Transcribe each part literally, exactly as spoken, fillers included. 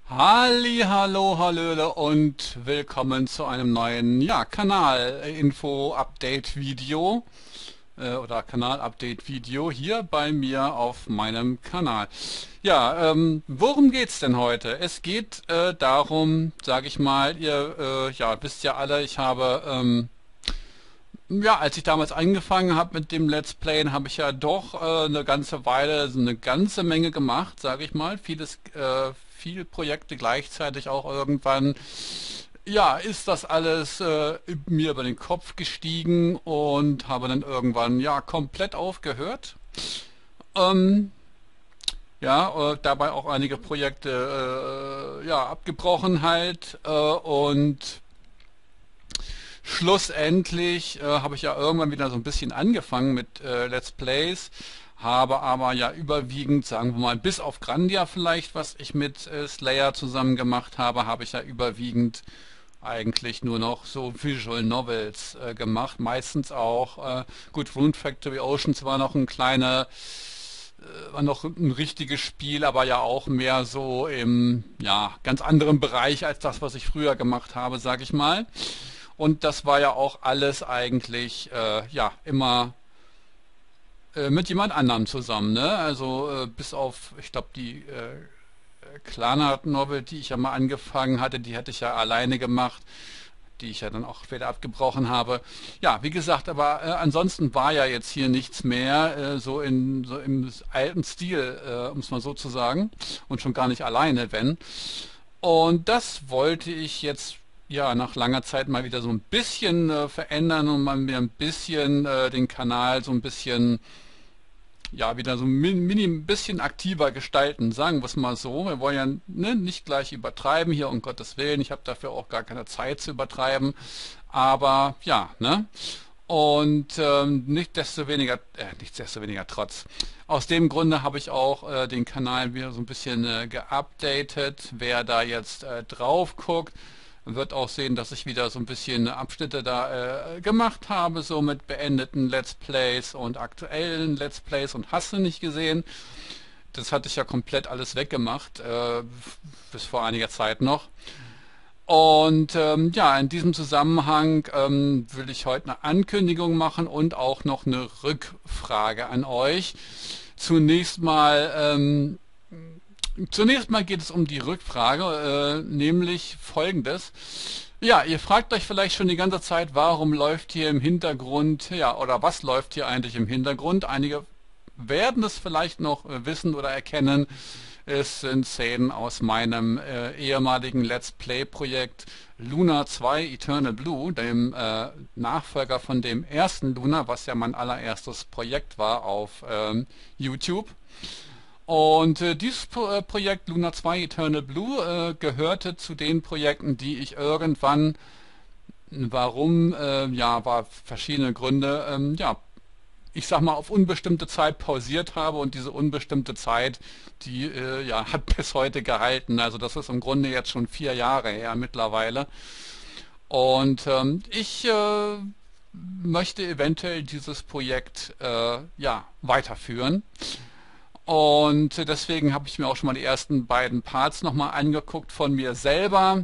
Halli, hallo, hallöle und willkommen zu einem neuen ja, Kanal-Info-Update-Video äh, oder Kanal-Update-Video hier bei mir auf meinem Kanal. Ja, ähm, worum geht's denn heute? Es geht äh, darum, sage ich mal, ihr äh, ja, wisst ja alle, ich habe ähm, ja, als ich damals angefangen habe mit dem Let's Playen, habe ich ja doch äh, eine ganze Weile so eine ganze Menge gemacht, sage ich mal. Vieles, äh, viele Projekte gleichzeitig auch irgendwann. Ja, ist das alles äh, mir über den Kopf gestiegen und habe dann irgendwann ja komplett aufgehört. Ähm, ja, äh, dabei auch einige Projekte äh, ja abgebrochen halt äh, und Schlussendlich äh, habe ich ja irgendwann wieder so ein bisschen angefangen mit äh, Let's Plays, habe aber ja überwiegend, sagen wir mal, bis auf Grandia vielleicht, was ich mit äh, Slayer zusammen gemacht habe, habe ich ja überwiegend eigentlich nur noch so Visual Novels äh, gemacht. Meistens auch, äh, gut, Rune Factory Oceans war noch ein kleiner, äh, war noch ein richtiges Spiel, aber ja auch mehr so im, ja, ganz anderen Bereich als das, was ich früher gemacht habe, sag ich mal. Und das war ja auch alles eigentlich, äh, ja, immer äh, mit jemand anderem zusammen, ne? Also äh, bis auf, ich glaube, die äh, Clanart-Novel, die ich ja mal angefangen hatte, die hatte ich ja alleine gemacht, die ich ja dann auch später abgebrochen habe. Ja, wie gesagt, aber äh, ansonsten war ja jetzt hier nichts mehr äh, so in so im alten Stil, äh, um es mal so zu sagen, und schon gar nicht alleine, wenn. Und das wollte ich jetzt ja nach langer Zeit mal wieder so ein bisschen äh, verändern und mal wieder ein bisschen äh, den Kanal so ein bisschen ja wieder so min, mini ein bisschen aktiver gestalten, sagen wir es mal so. Wir wollen ja ne, nicht gleich übertreiben hier, um Gottes Willen. Ich habe dafür auch gar keine Zeit zu übertreiben. Aber ja, ne? Und ähm, nicht desto weniger, äh, nichtsdestoweniger trotz. Aus dem Grunde habe ich auch äh, den Kanal wieder so ein bisschen äh, geupdatet. Wer da jetzt äh, drauf guckt, wird auch sehen, dass ich wieder so ein bisschen Abschnitte da äh, gemacht habe, so mit beendeten Let's Plays und aktuellen Let's Plays und hast du nicht gesehen. Das hatte ich ja komplett alles weggemacht, äh, bis vor einiger Zeit noch. Und ähm, ja, in diesem Zusammenhang ähm, will ich heute eine Ankündigung machen und auch noch eine Rückfrage an euch. Zunächst mal, ähm, zunächst mal geht es um die Rückfrage, äh, nämlich folgendes. Ja, ihr fragt euch vielleicht schon die ganze Zeit, warum läuft hier im Hintergrund, ja, oder was läuft hier eigentlich im Hintergrund? Einige werden es vielleicht noch äh, wissen oder erkennen. Es sind Szenen aus meinem äh, ehemaligen Let's Play-Projekt Luna zwei Eternal Blue, dem äh, Nachfolger von dem ersten Luna, was ja mein allererstes Projekt war auf ähm, YouTube. Und äh, dieses Pro äh, Projekt Luna zwei Eternal Blue äh, gehörte zu den Projekten, die ich irgendwann, warum, äh, ja, war verschiedene Gründe, ähm, ja, ich sag mal, auf unbestimmte Zeit pausiert habe und diese unbestimmte Zeit, die äh, ja, hat bis heute gehalten. Also das ist im Grunde jetzt schon vier Jahre her mittlerweile. Und ähm, ich äh, möchte eventuell dieses Projekt äh, ja, weiterführen. Und deswegen habe ich mir auch schon mal die ersten beiden Parts nochmal angeguckt von mir selber.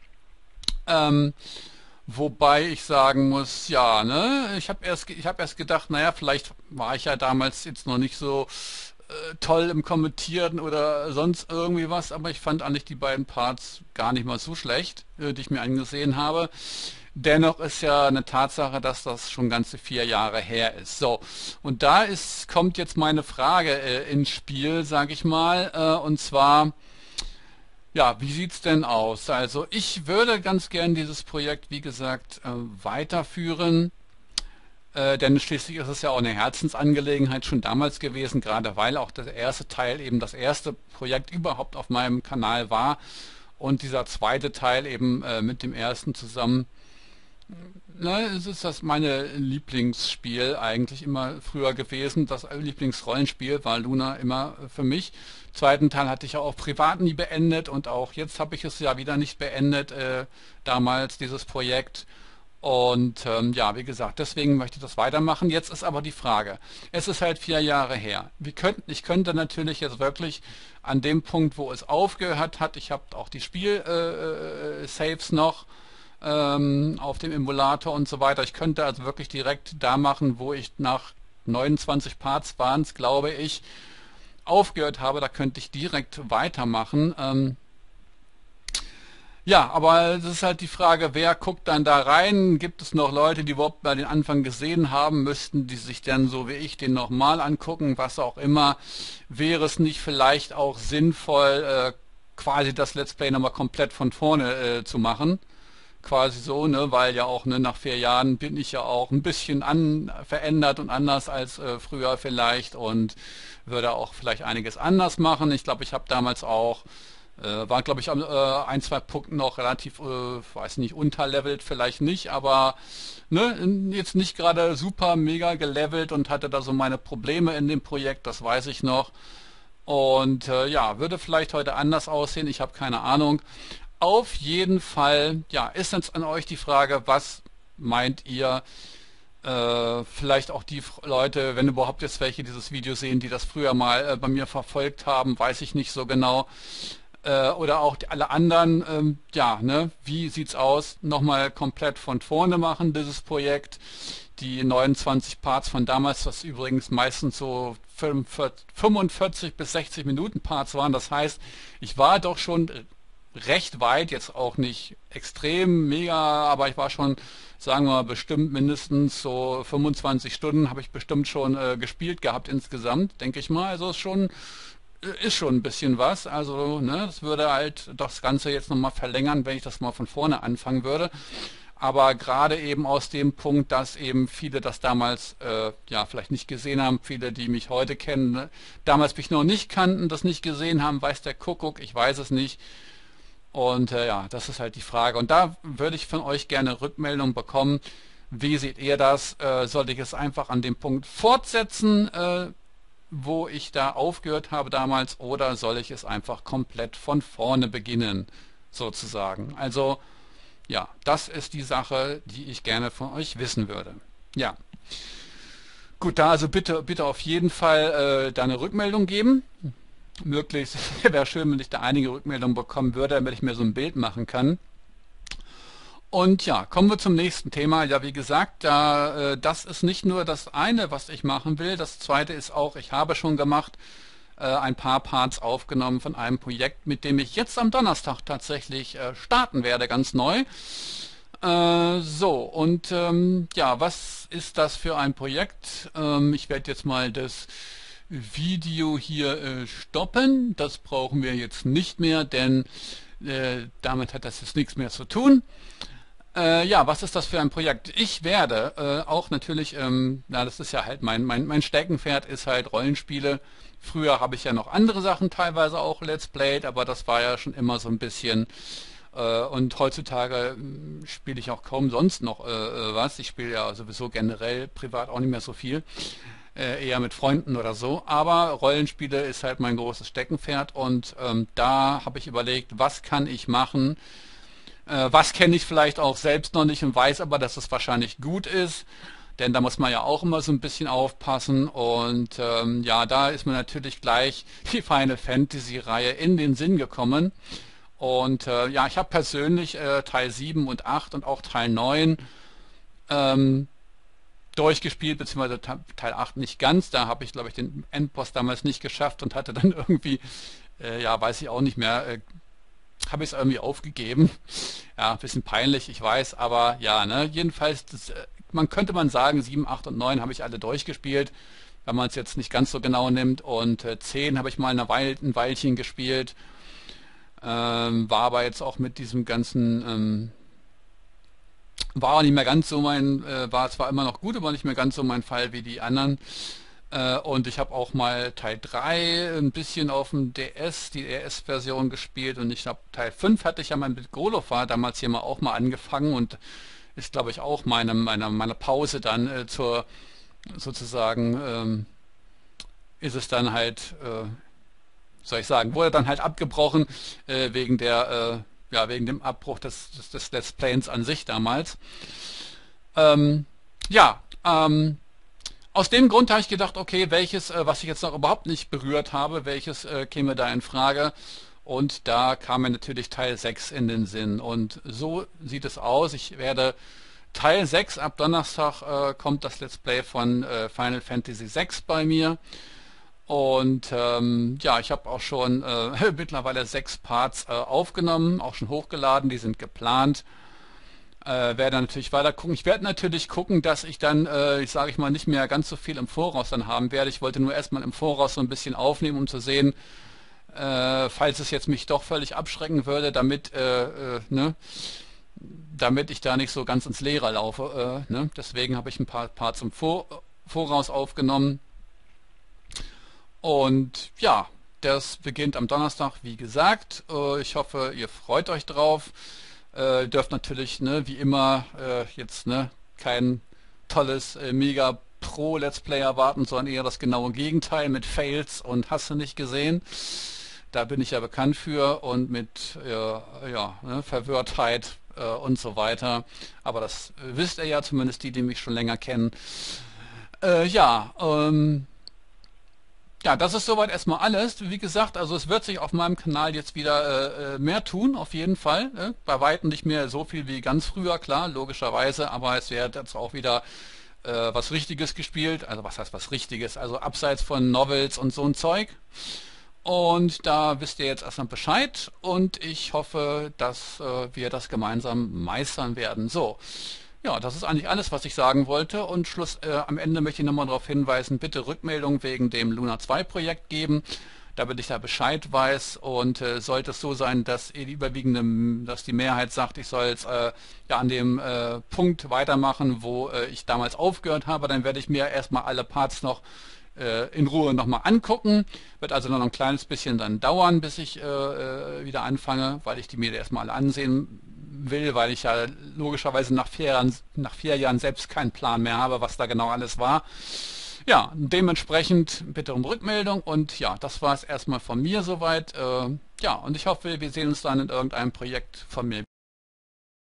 Ähm, Wobei ich sagen muss, ja, ne, ich habe erst, ich habe erst gedacht, naja, vielleicht war ich ja damals jetzt noch nicht so äh, toll im Kommentieren oder sonst irgendwie was, aber ich fand eigentlich die beiden Parts gar nicht mal so schlecht, äh, die ich mir angesehen habe. Dennoch ist ja eine Tatsache, dass das schon ganze vier Jahre her ist. So, und da ist, kommt jetzt meine Frage äh, ins Spiel, sage ich mal, äh, und zwar, ja, wie sieht's denn aus? Also ich würde ganz gern dieses Projekt, wie gesagt, äh, weiterführen, äh, denn schließlich ist es ja auch eine Herzensangelegenheit schon damals gewesen, gerade weil auch der erste Teil eben das erste Projekt überhaupt auf meinem Kanal war und dieser zweite Teil eben äh, mit dem ersten zusammen. Na, es ist das meine Lieblingsspiel eigentlich immer früher gewesen. Das Lieblingsrollenspiel war Luna immer für mich. Zweiten Teil hatte ich ja auch privat nie beendet und auch jetzt habe ich es ja wieder nicht beendet, äh, damals dieses Projekt. Und ähm, ja, wie gesagt, deswegen möchte ich das weitermachen. Jetzt ist aber die Frage, es ist halt vier Jahre her. Wir könnten, ich könnte natürlich jetzt wirklich an dem Punkt, wo es aufgehört hat, ich habe auch die Spiel-Saves äh, noch ähm, auf dem Emulator und so weiter. Ich könnte also wirklich direkt da machen, wo ich nach neunundzwanzig Parts waren es, glaube ich, aufgehört habe. Da könnte ich direkt weitermachen. Ähm, Ja, aber es ist halt die Frage, wer guckt dann da rein? Gibt es noch Leute, die überhaupt mal den Anfang gesehen haben? Müssten die sich dann so wie ich den nochmal angucken? Was auch immer. Wäre es nicht vielleicht auch sinnvoll, äh, quasi das Let's Play nochmal komplett von vorne äh, zu machen? Quasi so, ne, weil ja auch ne, nach vier Jahren bin ich ja auch ein bisschen an, verändert und anders als äh, früher vielleicht und würde auch vielleicht einiges anders machen. Ich glaube, ich habe damals auch äh, war, glaube ich, am äh, ein, zwei Punkten noch relativ, äh, weiß nicht, unterlevelt, vielleicht nicht, aber ne, jetzt nicht gerade super mega gelevelt und hatte da so meine Probleme in dem Projekt, das weiß ich noch. Und äh, ja, würde vielleicht heute anders aussehen, ich habe keine Ahnung. Auf jeden Fall, ja, ist jetzt an euch die Frage, was meint ihr? Äh, vielleicht auch die F- Leute, wenn überhaupt jetzt welche dieses Video sehen, die das früher mal äh, bei mir verfolgt haben, weiß ich nicht so genau. Äh, oder auch die, alle anderen, ähm, ja, ne, wie sieht's aus? Nochmal komplett von vorne machen, dieses Projekt. Die neunundzwanzig Parts von damals, was übrigens meistens so fünfundvierzig bis sechzig Minuten Parts waren. Das heißt, ich war doch schon recht weit, jetzt auch nicht extrem mega, aber ich war schon, sagen wir mal, bestimmt mindestens so fünfundzwanzig Stunden habe ich bestimmt schon äh, gespielt gehabt insgesamt, denke ich mal. Also ist schon äh, ist schon ein bisschen was. Also, ne, das würde halt das Ganze jetzt nochmal verlängern, wenn ich das mal von vorne anfangen würde. Aber gerade eben aus dem Punkt, dass eben viele das damals äh, ja vielleicht nicht gesehen haben, viele, die mich heute kennen, ne, damals mich noch nicht kannten, das nicht gesehen haben, weiß der Kuckuck, ich weiß es nicht. Und äh, ja, das ist halt die Frage. Und da würde ich von euch gerne Rückmeldung bekommen. Wie seht ihr das? Äh, sollte ich es einfach an dem Punkt fortsetzen, äh, wo ich da aufgehört habe damals, oder soll ich es einfach komplett von vorne beginnen, sozusagen? Also ja, das ist die Sache, die ich gerne von euch wissen würde. Ja, gut, da also bitte, bitte auf jeden Fall äh, da eine Rückmeldung geben. Möglichst wäre schön, wenn ich da einige Rückmeldungen bekommen würde, damit ich mir so ein Bild machen kann. Und ja, kommen wir zum nächsten Thema. Ja, wie gesagt, da, äh, das ist nicht nur das eine, was ich machen will. Das zweite ist auch, ich habe schon gemacht, äh, ein paar Parts aufgenommen von einem Projekt, mit dem ich jetzt am Donnerstag tatsächlich äh, starten werde, ganz neu. Äh, so, und ähm, ja, was ist das für ein Projekt? Ähm, ich werde jetzt mal das Video hier äh, stoppen. Das brauchen wir jetzt nicht mehr, denn äh, damit hat das jetzt nichts mehr zu tun. Äh, ja, was ist das für ein Projekt? Ich werde äh, auch natürlich, ähm, na, das ist ja halt mein, mein, mein Steckenpferd ist halt Rollenspiele. Früher habe ich ja noch andere Sachen teilweise auch Let's Played, aber das war ja schon immer so ein bisschen. Äh, und heutzutage mh, spiele ich auch kaum sonst noch äh, äh, was. Ich spiele ja sowieso generell privat auch nicht mehr so viel. Äh, eher mit Freunden oder so. Aber Rollenspiele ist halt mein großes Steckenpferd und ähm, da habe ich überlegt, was kann ich machen? Äh, was kenne ich vielleicht auch selbst noch nicht und weiß aber, dass es wahrscheinlich gut ist. Denn da muss man ja auch immer so ein bisschen aufpassen. Und ähm, ja, da ist mir natürlich gleich die Final Fantasy Reihe in den Sinn gekommen. Und äh, ja, ich habe persönlich äh, Teil sieben und acht und auch Teil neun ähm, durchgespielt, beziehungsweise Teil acht nicht ganz. Da habe ich, glaube ich, den Endboss damals nicht geschafft und hatte dann irgendwie, äh, ja, weiß ich auch nicht mehr, äh, habe ich es irgendwie aufgegeben. Ja, ein bisschen peinlich, ich weiß, aber ja, ne, jedenfalls, das, äh, man könnte man sagen, sieben, acht und neun habe ich alle durchgespielt, wenn man es jetzt nicht ganz so genau nimmt. Und äh, zehn habe ich mal eine Weile, ein Weilchen gespielt, ähm, war aber jetzt auch mit diesem ganzen, ähm, war nicht mehr ganz so mein, äh, war zwar immer noch gut, aber nicht mehr ganz so mein Fall wie die anderen. Äh, und ich habe auch mal Teil drei ein bisschen auf dem D S, die D S-Version gespielt und ich glaube Teil fünf hatte ich ja mal mit Golofar damals hier mal auch mal angefangen und ist glaube ich auch meine, meine, meine Pause dann äh, zur sozusagen ähm, ist es dann halt, äh, soll ich sagen, wurde dann halt abgebrochen äh, wegen der, äh, ja, wegen dem Abbruch des, des, des Let's Plays an sich damals. Ähm, ja, ähm, aus dem Grund habe ich gedacht, okay, welches, äh, was ich jetzt noch überhaupt nicht berührt habe, welches äh, käme da in Frage? Und da kam mir natürlich Teil sechs in den Sinn. Und so sieht es aus. Ich werde Teil sechs, ab Donnerstag äh, kommt das Let's Play von äh, Final Fantasy sechs bei mir. Und ähm, ja, ich habe auch schon äh, mittlerweile sechs Parts äh, aufgenommen, auch schon hochgeladen, die sind geplant. Äh, werde natürlich weiter gucken. Ich werde natürlich gucken, dass ich dann, äh, ich sage ich mal, nicht mehr ganz so viel im Voraus dann haben werde. Ich wollte nur erstmal im Voraus so ein bisschen aufnehmen, um zu sehen, äh, falls es jetzt mich doch völlig abschrecken würde, damit, äh, äh, ne, damit ich da nicht so ganz ins Leere laufe. Äh, ne? Deswegen habe ich ein paar Parts im Vor Voraus aufgenommen. Und ja, das beginnt am Donnerstag, wie gesagt. Äh, ich hoffe, ihr freut euch drauf. Äh, dürft natürlich, ne, wie immer, äh, jetzt ne, kein tolles äh, Mega Pro Let's Play erwarten, sondern eher das genaue Gegenteil mit Fails und hast du nicht gesehen. Da bin ich ja bekannt für und mit äh, ja, ne, Verwirrtheit äh, und so weiter. Aber das äh, wisst ihr ja, zumindest die, die mich schon länger kennen. Äh, ja, ähm, Ja, das ist soweit erstmal alles. Wie gesagt, also es wird sich auf meinem Kanal jetzt wieder äh, mehr tun, auf jeden Fall. Äh, bei weitem nicht mehr so viel wie ganz früher, klar, logischerweise, aber es wird jetzt auch wieder äh, was Richtiges gespielt. Also was heißt was Richtiges? Also abseits von Novels und so ein Zeug. Und da wisst ihr jetzt erstmal Bescheid und ich hoffe, dass äh, wir das gemeinsam meistern werden. So. Ja, das ist eigentlich alles, was ich sagen wollte. Und Schluss, äh, am Ende möchte ich nochmal darauf hinweisen, bitte Rückmeldung wegen dem Luna zwei Projekt geben, damit ich da Bescheid weiß. Und äh, sollte es so sein, dass die überwiegende, dass die Mehrheit sagt, ich soll jetzt äh, ja an dem äh, Punkt weitermachen, wo äh, ich damals aufgehört habe, dann werde ich mir erstmal alle Parts noch äh, in Ruhe nochmal angucken. Wird also noch ein kleines bisschen dann dauern, bis ich äh, äh, wieder anfange, weil ich die mir erstmal alle ansehen will, weil ich ja logischerweise nach vier Jahren, nach vier Jahren selbst keinen Plan mehr habe, was da genau alles war. Ja, dementsprechend bitte um Rückmeldung und ja, das war es erstmal von mir soweit. Äh, ja, und ich hoffe, wir sehen uns dann in irgendeinem Projekt von mir